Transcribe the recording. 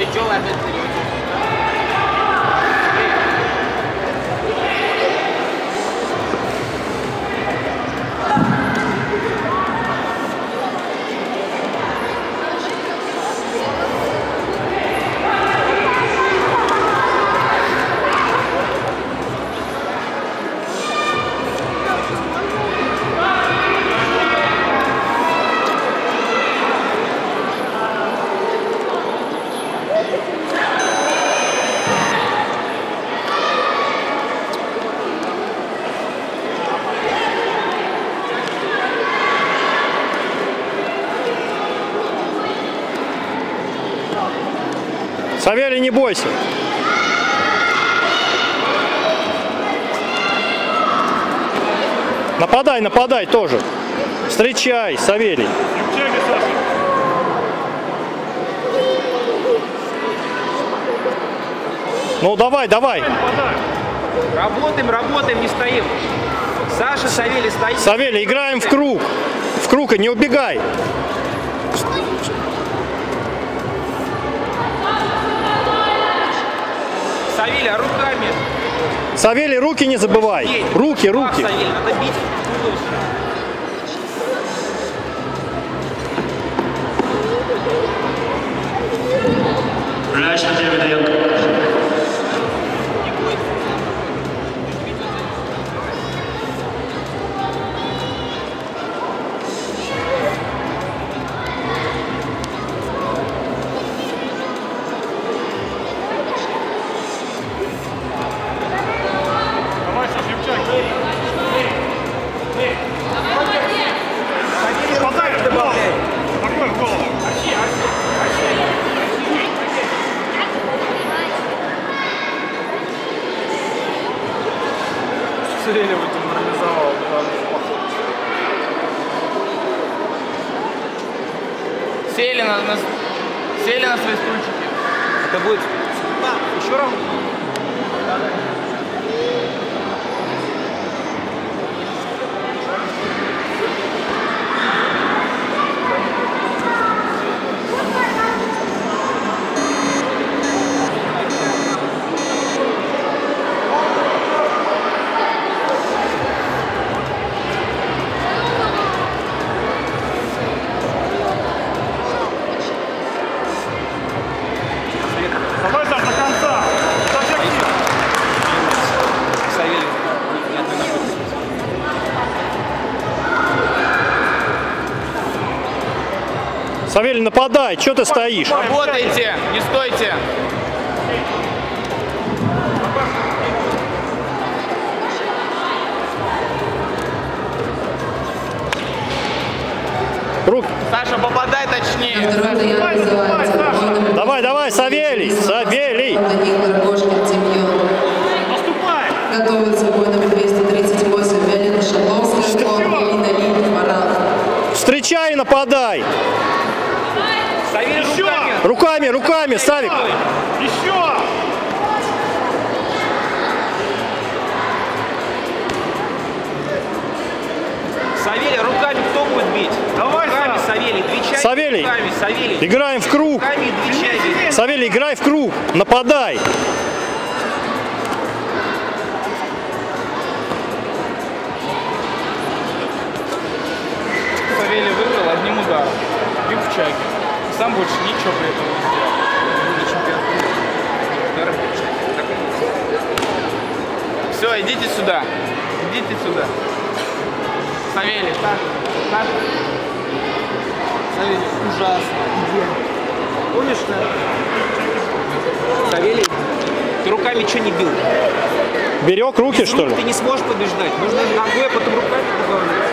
Тяжелый опять вперед. Савелий, не бойся. Нападай, нападай тоже. Встречай, Савелий. Ну давай, давай. Работаем, работаем, не стоим. Саша, Савелий, стоит. Савелий, играем в круг. В круг и не убегай. Савелий, а руками. Савелий, руки не забывай. Руки, руки. Савелий, надо бить. Селенева деморализовал. Сели на свои стульчики. Это будет... еще раз. Давай там до конца. Савелий, нет, не надо. Савелий, нападай, что ты стоишь? Работайте, не стойте. Руки. Саша, попадай точнее. Давай, давай, Савелий, Савелий. Наступай. Готовится бой номер 238. Виолетта Шадловская, Елена Липа. Встречай и нападай. Савелий, руками. Руками, руками, Савик. Еще. Савелий, руками кто будет бить? Давай, руками, Савелий, двечай. Савелий. Руками, Савелий. Играем в круг. Руками, двечай. Савелий, играй в круг. Нападай. Савелий выиграл одним ударом. Бил в чаке. Сам больше ничего при этом не сделал. Будет чемпион. Удар в чаке. Все, идите сюда. Идите сюда. Савелий, так. Савелий, ужасно. Помнишь, да? Савелий, ты руками что не бил? Берег руки, что ли? Ты не сможешь побеждать. Нужно ногой, а потом руками добавлять.